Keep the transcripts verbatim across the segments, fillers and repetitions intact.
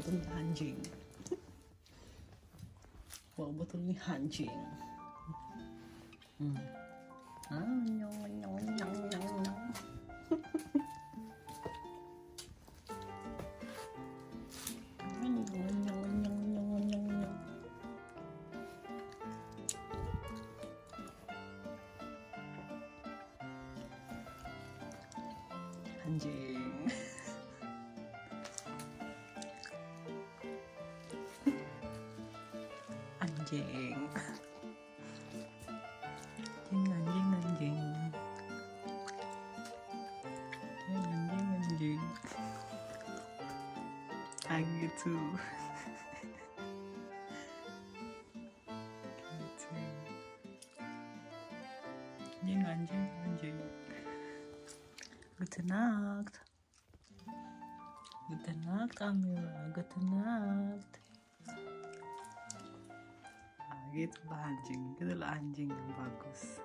betul nih anjing. Wow, betul nih anjing. Hmm. Ah, nyong, nyong, nyong, nyong, nyong. Nyong, nyong, nyong, nyong, nyong, nyong. Anjing. Anjing. Anjing, anjing, anjing. Anjing, anjing. Ah gitu. Gitu. Anjing, anjing, anjing. Gute Nacht. Gute Nacht, Amira. Gute Nacht. Ah, gitu lah anjing. Gitu lah anjing yang bagus.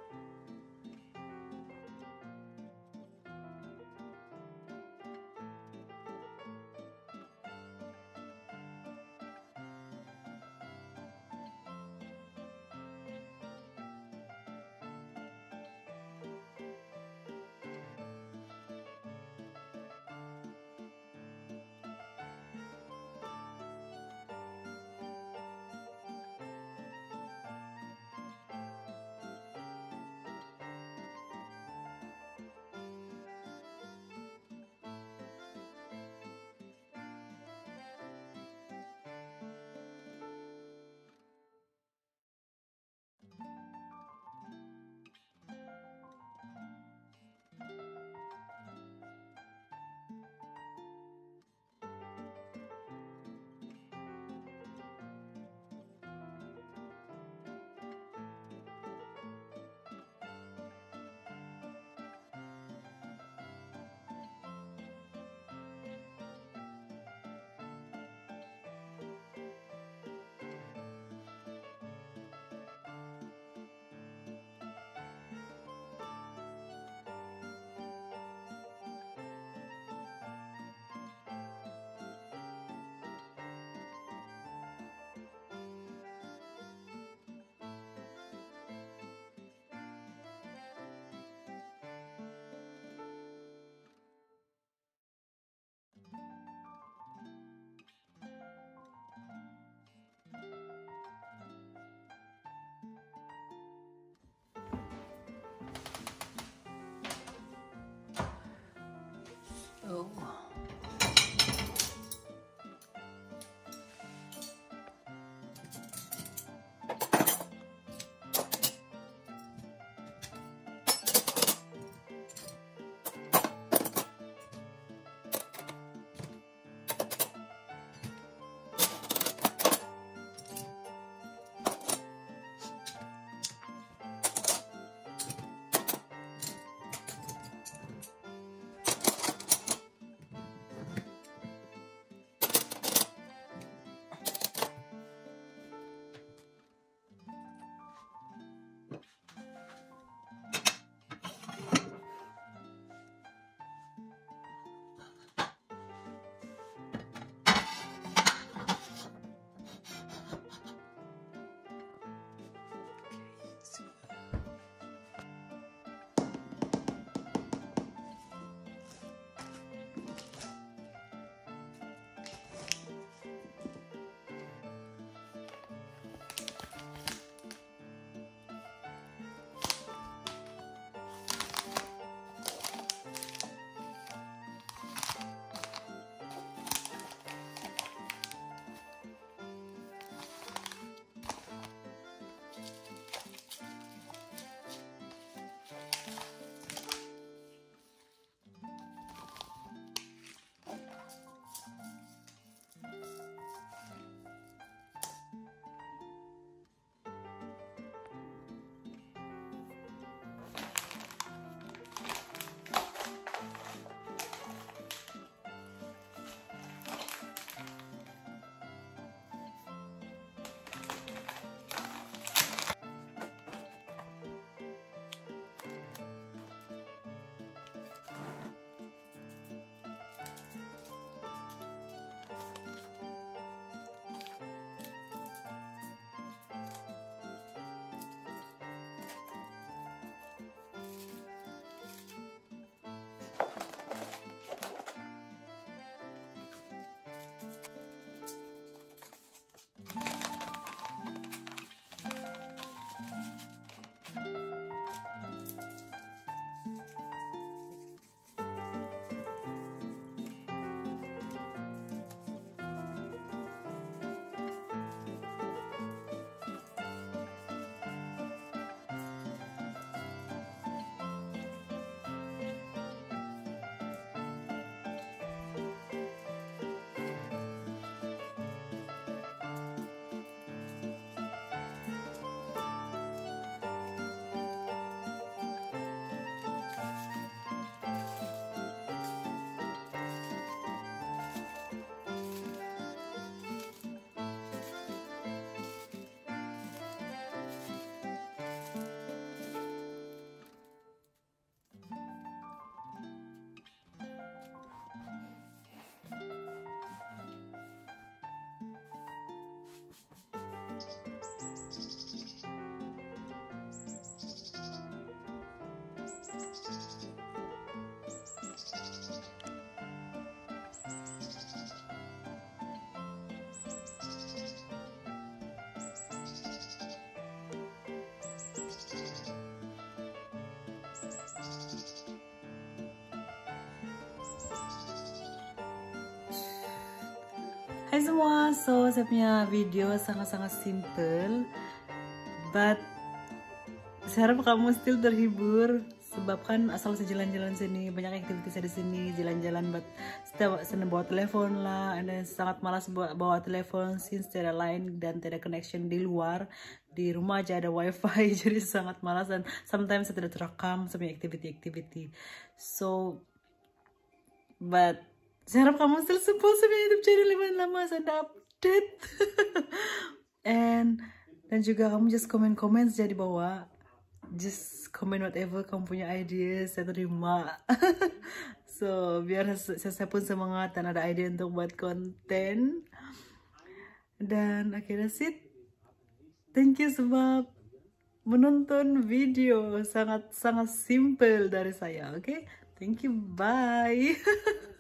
Hai semua, so saya punya video sangat-sangat simple, but saya harap kamu still terhibur. Sebab kan asal saya jalan-jalan sini, banyak aktivitas saya di sini, jalan-jalan buat setiap senang bawa telepon lah, dan sangat malas bawa, bawa telepon since tidak line dan tidak connection di luar. Di rumah aja ada wifi, jadi sangat malas dan sometimes saya tidak terekam sampai activity-activity. So, but saya harap kamu still support sama YouTube channel lama-lama saya ada update. And dan juga kamu just komen-komen saja di bawah. Just comment whatever kamu punya ideas, saya terima. So biar saya, saya pun semangat dan ada ide untuk buat konten. Dan akhirnya sih, thank you sebab menonton video sangat sangat simple dari saya. Oke, okay? Thank you, bye.